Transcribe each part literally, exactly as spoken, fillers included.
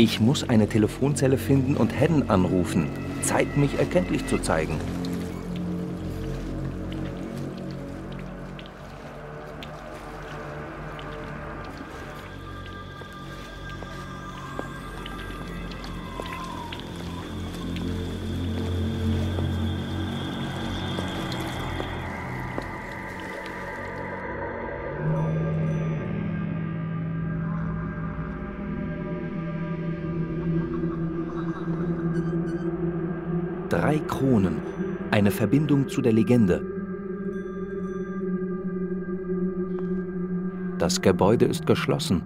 Ich muss eine Telefonzelle finden und Haddon anrufen. Zeit, mich erkenntlich zu zeigen. Drei Kronen. Eine Verbindung zu der Legende. Das Gebäude ist geschlossen.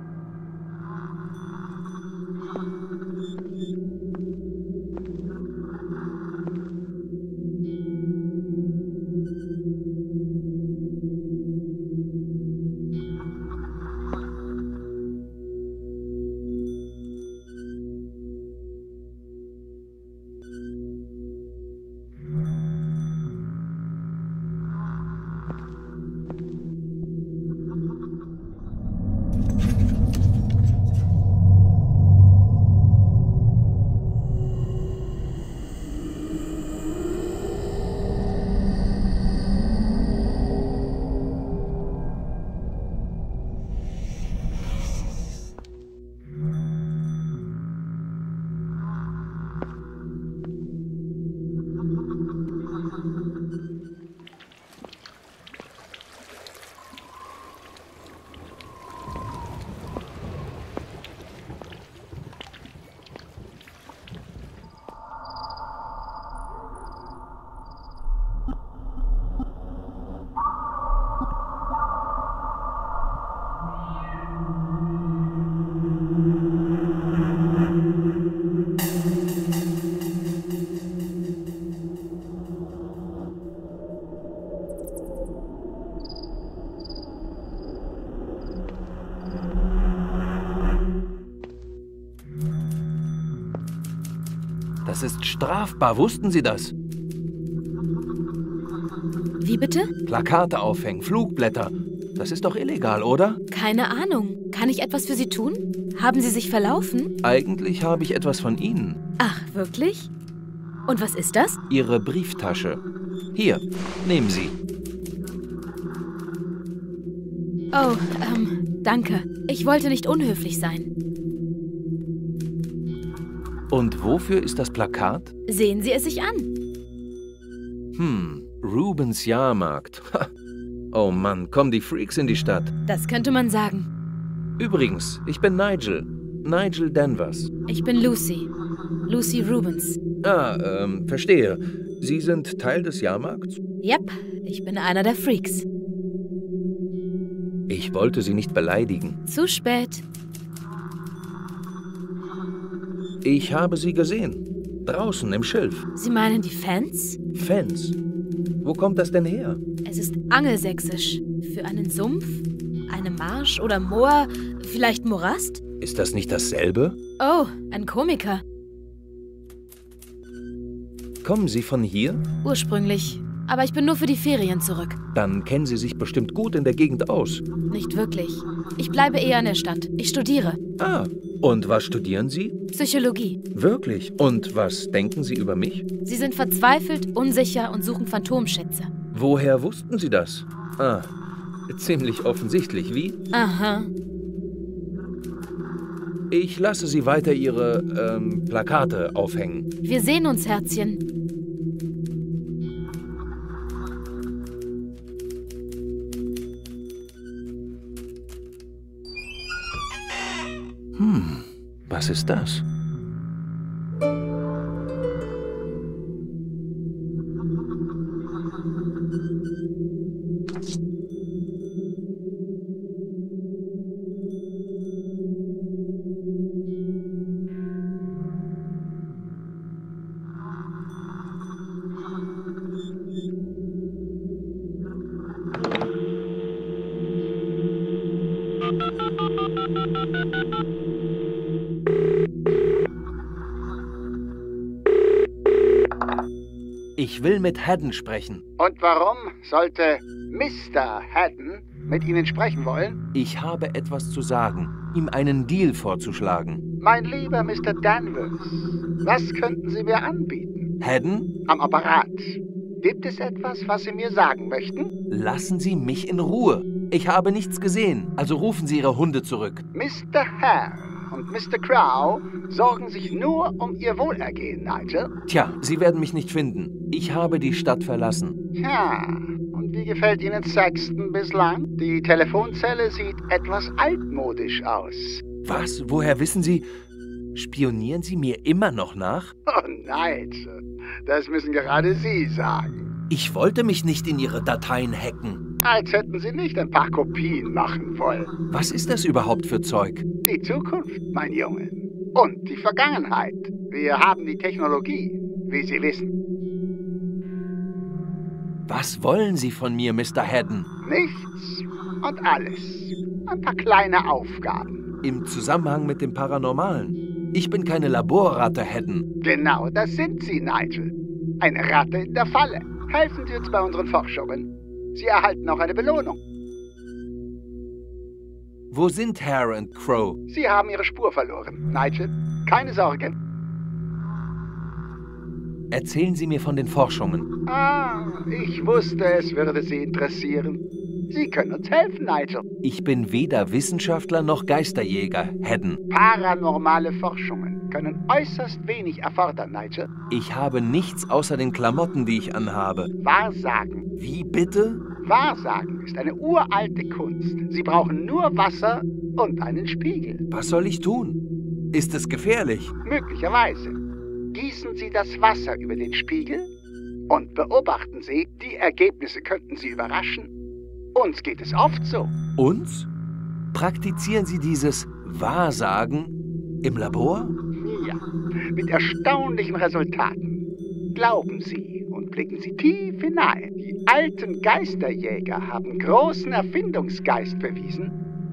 Das ist strafbar, wussten Sie das? Wie bitte? Plakate aufhängen, Flugblätter. Das ist doch illegal, oder? Keine Ahnung. Kann ich etwas für Sie tun? Haben Sie sich verlaufen? Eigentlich habe ich etwas von Ihnen. Ach, wirklich? Und was ist das? Ihre Brieftasche. Hier, nehmen Sie. Oh, ähm, danke. Ich wollte nicht unhöflich sein. Und wofür ist das Plakat? Sehen Sie es sich an. Hm, Rubens Jahrmarkt. Oh Mann, kommen die Freaks in die Stadt. Das könnte man sagen. Übrigens, ich bin Nigel. Nigel Danvers. Ich bin Lucy. Lucy Rubens. Ah, ähm, verstehe. Sie sind Teil des Jahrmarkts? Yep, ich bin einer der Freaks. Ich wollte Sie nicht beleidigen. Zu spät. Ich habe Sie gesehen. Draußen im Schilf. Sie meinen die Fans? Fans? Wo kommt das denn her? Es ist angelsächsisch. Für einen Sumpf, eine Marsch oder Moor, vielleicht Morast? Ist das nicht dasselbe? Oh, ein Komiker. Kommen Sie von hier? Ursprünglich. Aber ich bin nur für die Ferien zurück. Dann kennen Sie sich bestimmt gut in der Gegend aus. Nicht wirklich. Ich bleibe eher in der Stadt. Ich studiere. Ah, und was studieren Sie? Psychologie. Wirklich? Und was denken Sie über mich? Sie sind verzweifelt, unsicher und suchen Phantomschätze. Woher wussten Sie das? Ah, ziemlich offensichtlich, wie? Aha. Ich lasse Sie weiter Ihre, ähm, Plakate aufhängen. Wir sehen uns, Herzchen. Hm, was ist das? Ich will mit Haddon sprechen. Und warum sollte Mister Haddon mit Ihnen sprechen wollen? Ich habe etwas zu sagen, ihm einen Deal vorzuschlagen. Mein lieber Mister Danvers, was könnten Sie mir anbieten? Haddon? Am Apparat. Gibt es etwas, was Sie mir sagen möchten? Lassen Sie mich in Ruhe. Ich habe nichts gesehen, also rufen Sie Ihre Hunde zurück. Mister Hare und Mister Crow sorgen sich nur um Ihr Wohlergehen, Nigel. Tja, Sie werden mich nicht finden. Ich habe die Stadt verlassen. Ja, und wie gefällt Ihnen Saxton bislang? Die Telefonzelle sieht etwas altmodisch aus. Was? Woher wissen Sie? Spionieren Sie mir immer noch nach? Oh, Nigel, das müssen gerade Sie sagen. Ich wollte mich nicht in Ihre Dateien hacken. Als hätten Sie nicht ein paar Kopien machen wollen. Was ist das überhaupt für Zeug? Die Zukunft, mein Junge. Und die Vergangenheit. Wir haben die Technologie, wie Sie wissen. Was wollen Sie von mir, Mister Haddon? Nichts und alles. Ein paar kleine Aufgaben. Im Zusammenhang mit dem Paranormalen. Ich bin keine Laborratte, Haddon. Genau, das sind Sie, Nigel. Eine Ratte in der Falle. Helfen Sie uns bei unseren Forschungen. Sie erhalten auch eine Belohnung. Wo sind Hare und Crow? Sie haben Ihre Spur verloren, Nigel. Keine Sorge. Erzählen Sie mir von den Forschungen. Ah, ich wusste, es würde Sie interessieren. Sie können uns helfen, Nigel. Ich bin weder Wissenschaftler noch Geisterjäger, Haddon. Paranormale Forschungen können äußerst wenig erfordern, Nigel. Ich habe nichts außer den Klamotten, die ich anhabe. Wahrsagen. Wie bitte? Wahrsagen ist eine uralte Kunst. Sie brauchen nur Wasser und einen Spiegel. Was soll ich tun? Ist es gefährlich? Möglicherweise. Gießen Sie das Wasser über den Spiegel und beobachten Sie, die Ergebnisse könnten Sie überraschen. Uns geht es oft so. Uns? Praktizieren Sie dieses Wahrsagen im Labor? Ja, mit erstaunlichen Resultaten. Glauben Sie und blicken Sie tief hinein. Die alten Geisterjäger haben großen Erfindungsgeist bewiesen.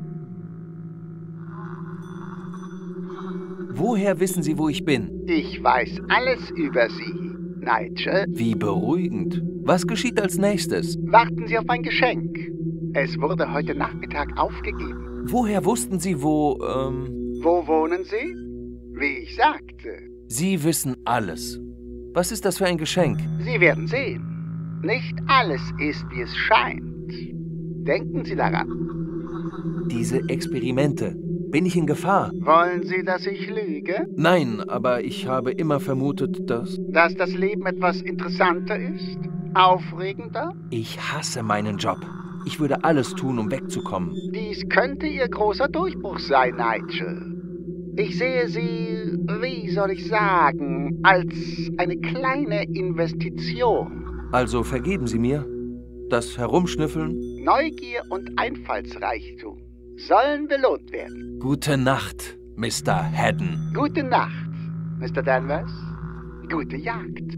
Woher wissen Sie, wo ich bin? Ich weiß alles über Sie, Nigel. Wie beruhigend. Was geschieht als nächstes? Warten Sie auf ein Geschenk. Es wurde heute Nachmittag aufgegeben. Woher wussten Sie, wo, ähm... Wo wohnen Sie? Wie ich sagte. Sie wissen alles. Was ist das für ein Geschenk? Sie werden sehen. Nicht alles ist, wie es scheint. Denken Sie daran. Diese Experimente. Bin ich in Gefahr? Wollen Sie, dass ich lüge? Nein, aber ich habe immer vermutet, dass... Dass das Leben etwas interessanter ist? Aufregender? Ich hasse meinen Job. Ich würde alles tun, um wegzukommen. Dies könnte Ihr großer Durchbruch sein, Nigel. Ich sehe Sie, wie soll ich sagen, als eine kleine Investition. Also vergeben Sie mir das Herumschnüffeln? Neugier und Einfallsreichtum sollen belohnt werden. Gute Nacht, Mister Haddon. Gute Nacht, Mister Danvers. Gute Jagd.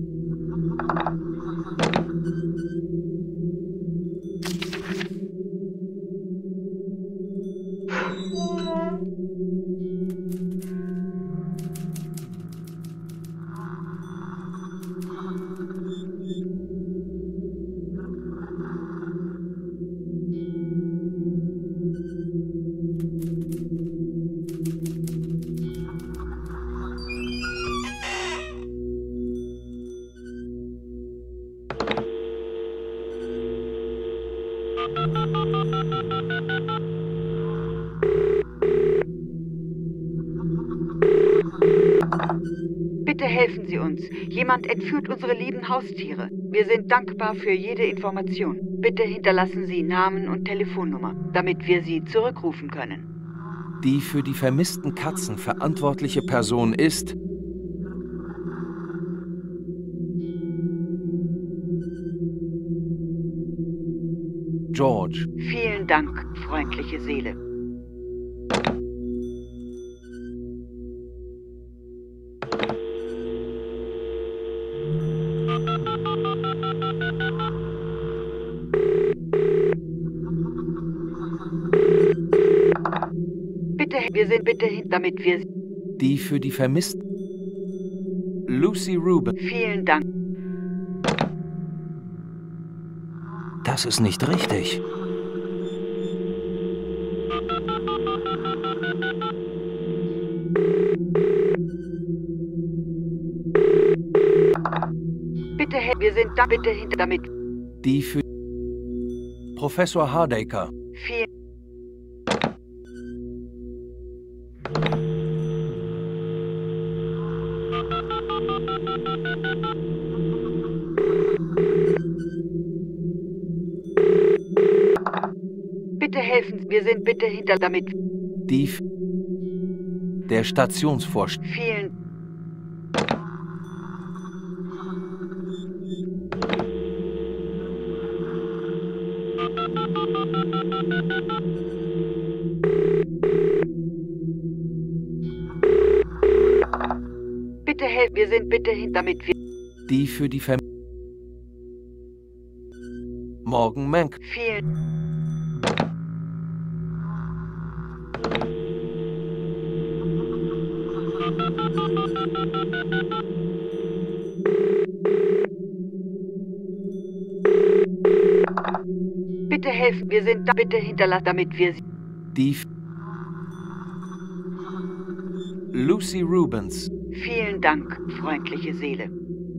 Bitte helfen Sie uns. Jemand entführt unsere lieben Haustiere. Wir sind dankbar für jede Information. Bitte hinterlassen Sie Namen und Telefonnummer, damit wir Sie zurückrufen können. Die für die vermissten Katzen verantwortliche Person ist... George. Vielen Dank, freundliche Seele. Bitte, wir sind bitte, damit wir... Die für die vermissten... Lucy Rubin. Vielen Dank. Das ist nicht richtig. hel- wir sind da bitte hinter damit. Die für Professor Hardaker. Vielen Bitte helfen Sie, wir sind bitte hinter damit. Die f der Stationsvorsteher. Vielen Bitte helfen, wir sind bitte hinter damit. Wir Die für die Verm Morgan Mank. vielen Bitte helfen, wir sind da bitte hinterlassen, damit wir sie. Die f Lucy Rubens. Vielen Dank, freundliche Seele.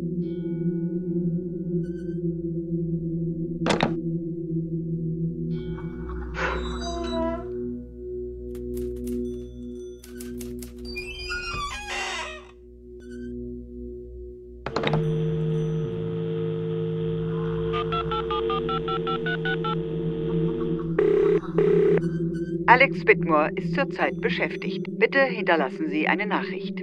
Alex Whitmore ist zurzeit beschäftigt. Bitte hinterlassen Sie eine Nachricht.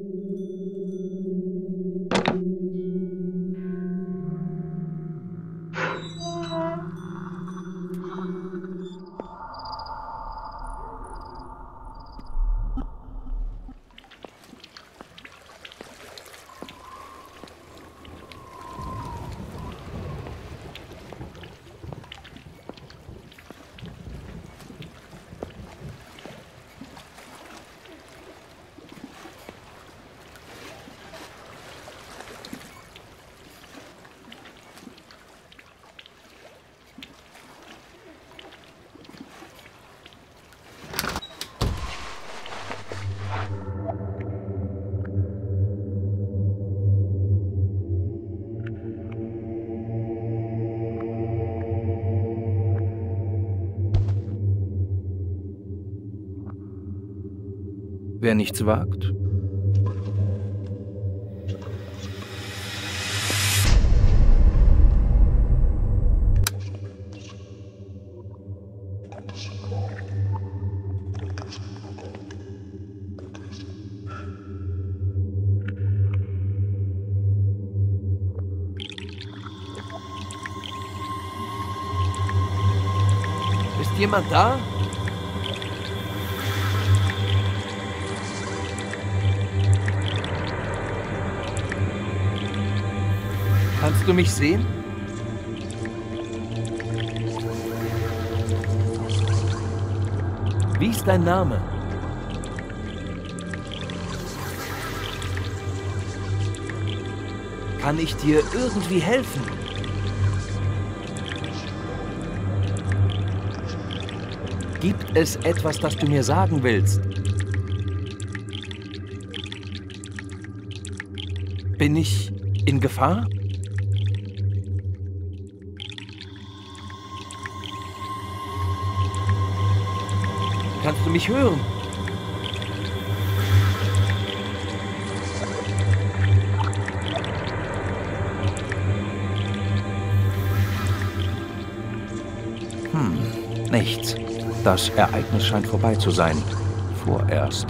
Wer nichts wagt, Ist jemand da? Kannst du mich sehen? Wie ist dein Name? Kann ich dir irgendwie helfen? Gibt es etwas, das du mir sagen willst? Bin ich in Gefahr? Kannst du mich hören? Hm, nichts. Das Ereignis scheint vorbei zu sein. Vorerst.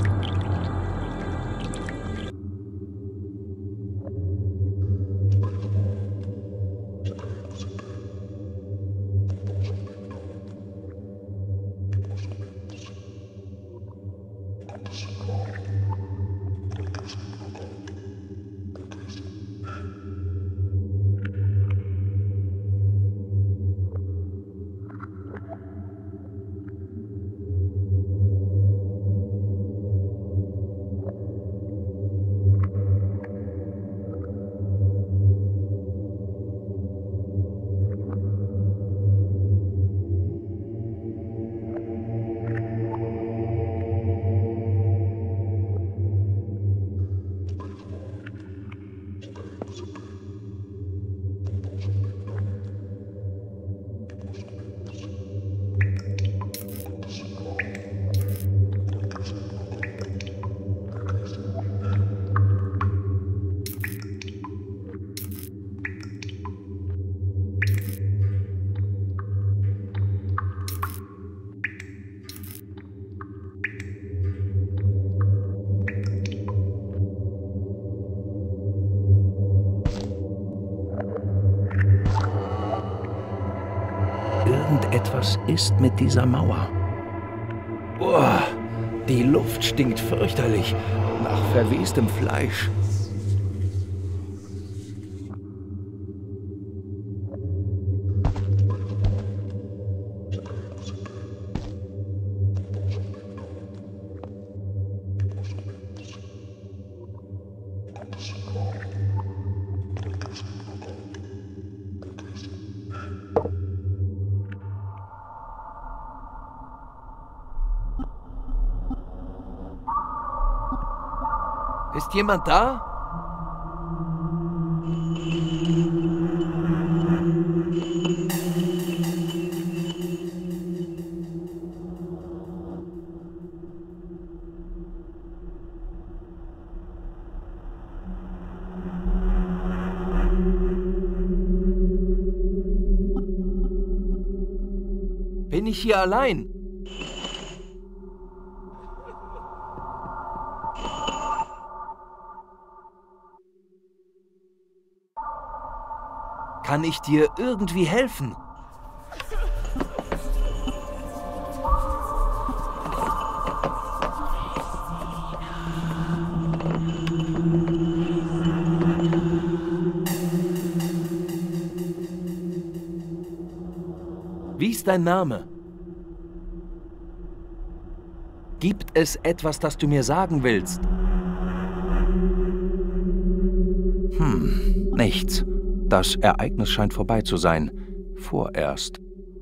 Etwas ist mit dieser Mauer. Boah, die Luft stinkt fürchterlich nach verwestem Fleisch. Ist jemand da? Bin ich hier allein? Kann ich dir irgendwie helfen? Wie ist dein Name? Gibt es etwas, das du mir sagen willst? Hm, nichts. Das Ereignis scheint vorbei zu sein. Vorerst.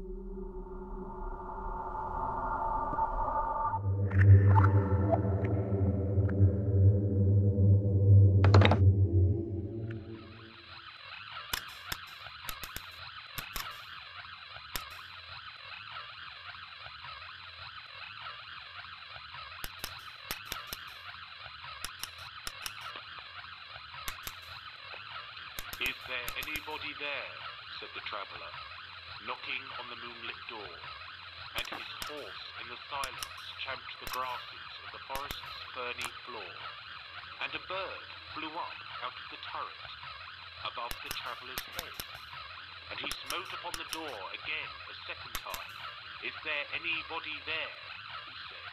Is there anybody there? Said the traveller, knocking on the moonlit door, and his horse in the silence champed the grasses of the forest's ferny floor, and a bird flew up out of the turret above the traveller's head, and he smote upon the door again a second time. Is there anybody there? He said.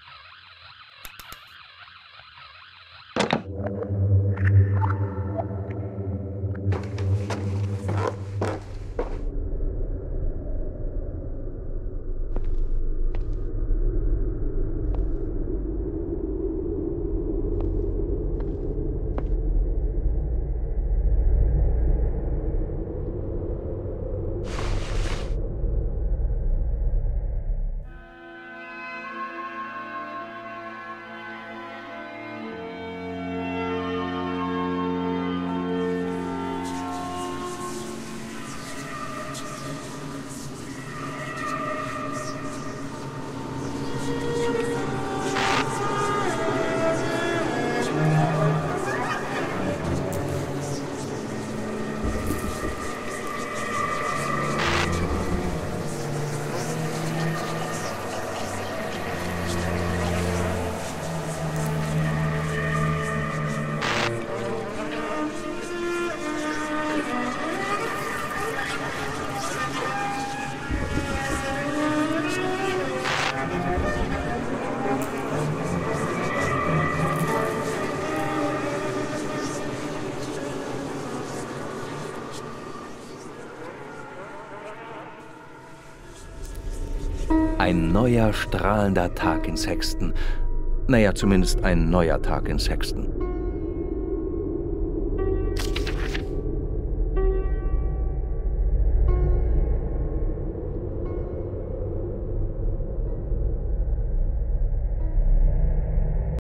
Ein neuer, strahlender Tag in Sexton. Naja, zumindest ein neuer Tag in Sexton.